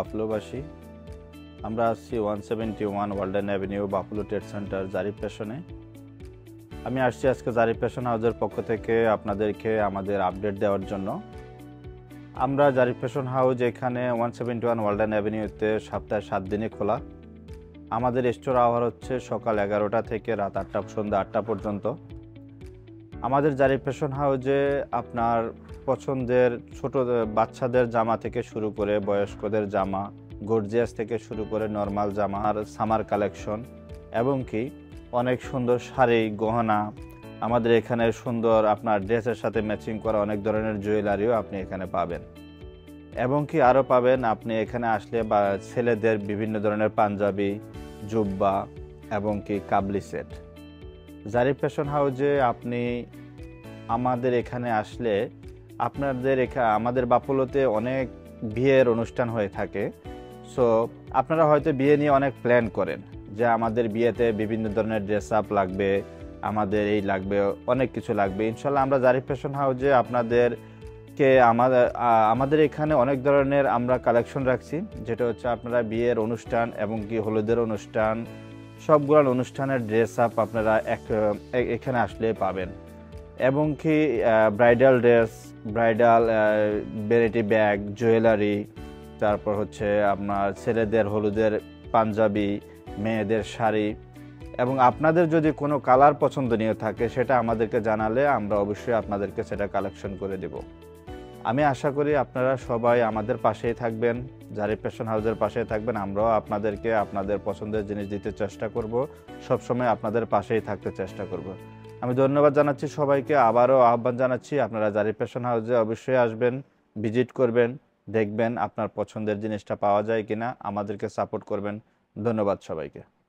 বাফলোবাসী। আমরা আছি 171 Walden avenue, Buffalo trade center, Zarif ফ্যাশনে। আমি আসছি আজকে জারিফ ফ্যাশন হাউসের পক্ষ থেকে আপনাদেরকে আমাদের আপডেট দেওয়ার জন্য। আমরা জারিফ ফ্যাশন হাউস এখানে 171 ওয়ালডেন অ্যাভিনিউতে সপ্তাহে 7 দিনে খোলা। আমাদের স্টোর আওয়ার হচ্ছে সকাল 11টা থেকে রাত 8টা, সন্ধ্যা 8টা পর্যন্ত। আমাদের জারিফ ফ্যাশন হাউসে আপনার পছন্দের ছোট বাচ্চাদের জামা থেকে শুরু করে বয়স্কদের জামা, গর্জিয়াস থেকে শুরু করে নর্মাল জামা আর সামার কালেকশন, এবং কি অনেক সুন্দর শাড়ি, গহনা, আমাদের এখানে সুন্দর আপনার ড্রেসের সাথে ম্যাচিং করা অনেক ধরনের জুয়েলারিও আপনি এখানে পাবেন। এবং কি আরও পাবেন আপনি এখানে আসলে বা ছেলেদের বিভিন্ন ধরনের পাঞ্জাবি, জুব্বা এবং কি কাবলি সেট। জারিফ ফ্যাশন হাউসে আপনি আমাদের এখানে আসলে আমাদের বাফলোতে অনেক বিয়ের অনুষ্ঠান হয়ে থাকে। সো আপনারা হয়তো বিয়ে নিয়ে অনেক প্ল্যান করেন যে আমাদের বিয়েতে বিভিন্ন ধরনের ড্রেস আপ লাগবে, আমাদের এই লাগবে, অনেক কিছু লাগবে। ইনশাল্লাহ আমরা জারিফ ফ্যাশন হাউসে আমাদের এখানে অনেক ধরনের আমরা কালেকশন রাখছি, যেটা হচ্ছে আপনারা বিয়ের অনুষ্ঠান এবং কি হলুদের অনুষ্ঠান, সবগুলো অনুষ্ঠানের ড্রেস আপ আপনারা এখানে আসলে পাবেন। এবং কি bridal dress, bridal vanity bag, jewellery, তারপর হচ্ছে আপনার ছেলেদের হলুদের পাঞ্জাবি, মেয়েদের শাড়ি, এবং আপনাদের যদি কোনো কালার পছন্দনীয় থাকে সেটা আমাদেরকে জানালে আমরা অবশ্যই আপনাদেরকে সেটা কালেকশন করে দেব। আমি আশা করি আপনারা সবাই আমাদের পাশেই থাকবেন, জারিফ ফ্যাশন হাউসের পাশেই থাকবেন। আমরাও আপনাদেরকে আপনাদের পছন্দের জিনিস দিতে চেষ্টা করব, সবসময় আপনাদের পাশেই থাকতে চেষ্টা করব। আমি ধন্যবাদ জানাচ্ছি সবাইকে, আবারও আহ্বান জানাচ্ছি আপনারা জারিফ ফ্যাশন হাউসে অবশ্যই আসবেন, ভিজিট করবেন, দেখবেন আপনার পছন্দের জিনিসটা পাওয়া যায় কিনা, আমাদেরকে সাপোর্ট করবেন। ধন্যবাদ সবাইকে।